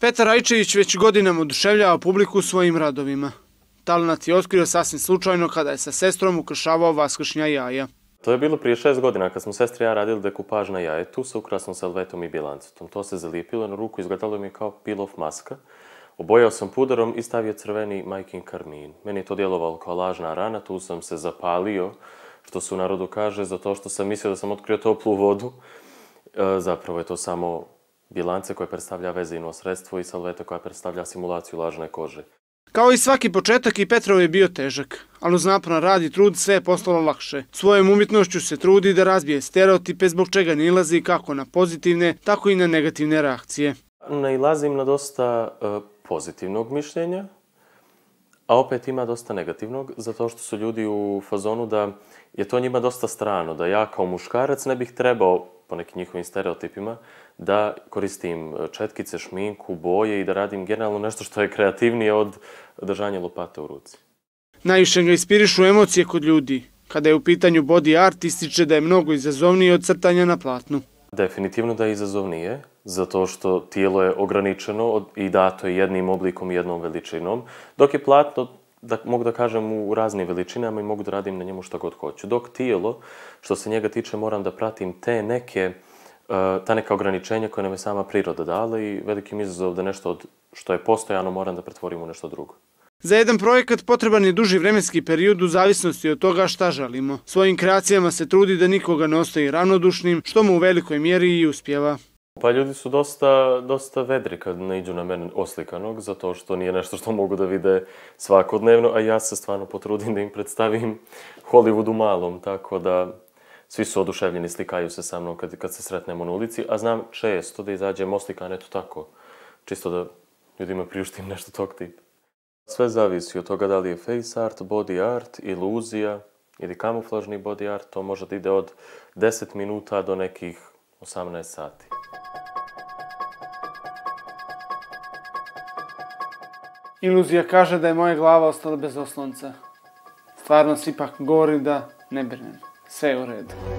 Petar Rajčević već godinama oduševljava publiku svojim radovima. Talenat je otkrio sasvim slučajno kada je sa sestrom ukršavao vaskršnja jaja. To je bilo prije 6 godina kad smo sestra i ja radili dekupaž na jajetu sa ukrasnom salvetom i bjelancetom. To se zalijepilo na ruku, izgledalo mi kao pilov maska. Obojao sam puderom i stavio crveni majkin karmin. Meni je to djelovalo kao lažna rana, tu sam se zapalio, što se u narodu kaže, zato što sam mislio da sam otkrio toplu vodu. Zapravo je to samo bjelance koje predstavlja vezivno sredstvo i salveta koja predstavlja simulaciju lažne kože. Kao i svaki početak, i Petrov je bio težak, ali uz naporan rad i trud sve je postalo lakše. Svojom umjetnošću se trudi da razbije stereotipe zbog čega nailazi kako na pozitivne, tako i na negativne reakcije. Nailazim na dosta pozitivnog mišljenja, a opet ima dosta negativnog, zato što su ljudi u fazonu da je to njima dosta strano, da ja kao muškarac ne bih trebao, po nekim njihovim stereotipima, da koristim četkice, šminku, boje i da radim generalno nešto što je kreativnije od držanja lopate u ruci. Najviše ga inspirišu emocije kod ljudi. Kada je u pitanju body art, ističe da je mnogo izazovnije od crtanja na platnu. Definitivno da je izazovnije, zato što tijelo je ograničeno i dato je jednim oblikom i jednom veličinom, dok je platno, mogu da kažem, u raznim veličinama i mogu da radim na njemu što god hoću. Dok tijelo, što se njega tiče, moram da pratim ta neka ograničenja koje nam je sama priroda dala i velikim izazov da nešto što je postojano moram da pretvorim u nešto drugo. Za jedan projekat potreban je duži vremenski period u zavisnosti od toga šta želimo. Svojim kreacijama se trudi da nikoga ne ostaje ravnodušnim, što mu u velikoj mjeri i uspijeva. Pa ljudi su dosta vedri kad naiđu na mene oslikanog, zato što nije nešto što mogu da vide svakodnevno, a ja se stvarno potrudim da im predstavim Hollywood u malom, tako da svi su oduševljeni, slikaju se sa mnom kad se sretnemo na ulici, a znam često da izađem oslikan eto tako, čisto da ljudima priuštim nešto tog tipa. Sve zavisi od toga da li je face art, body art, iluzija ili kamuflažni body art, to može da ide od 10 minuta do nekih 18 sati. Iluzija kaže da je moja glava ostala bez oslonca. Stvarnost ipak govori da ne brinem. Sve je u redu.